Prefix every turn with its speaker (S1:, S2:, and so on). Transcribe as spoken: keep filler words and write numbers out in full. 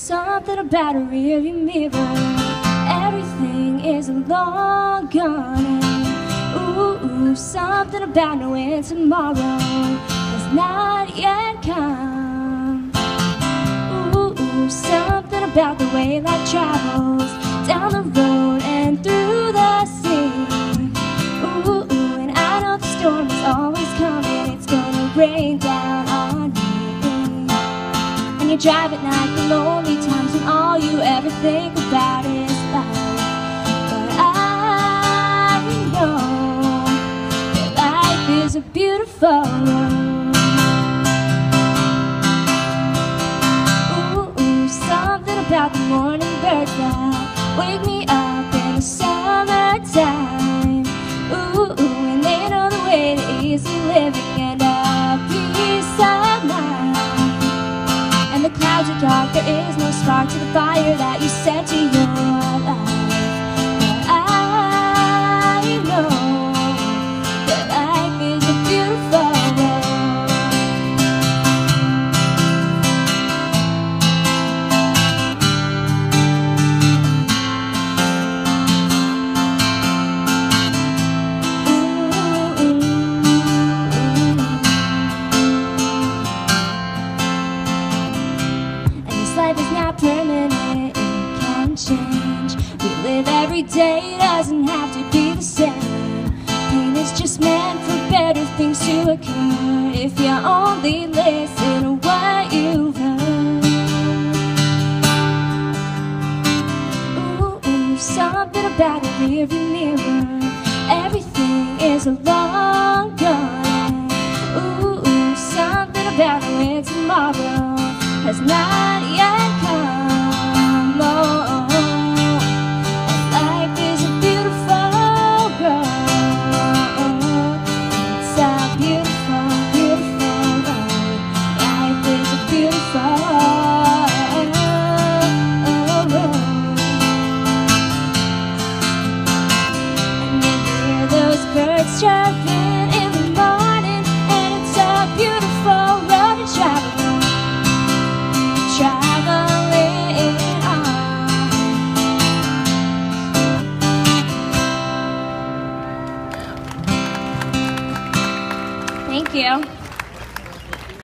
S1: something about a rearview mirror. Everything is long gone. Ooh, ooh, something about knowing tomorrow has not yet come. Ooh, ooh, something about the way life travels down the road and through the sea. Ooh, ooh, and I know the storm is always coming. It's gonna rain down on me. And you drive at night, the lonely times when all you ever think about is life. But I know that life is a beautiful road. Ooh, ooh, something about the morning birds that wake me up in the summertime. Ooh, ooh, and they know the way to easy living and a peace of mind. And the clouds are dark, there is no spark to the fire that you set to your life. But I know that life is a beautiful road. Ooh, ooh, ooh. And this life is not permanent, it can change. We live every day, it doesn't have to be the same. Pain is just meant for better things to occur if you only listen to what you've heard. Ooh, ooh, something about a rearview mirror. Everything is a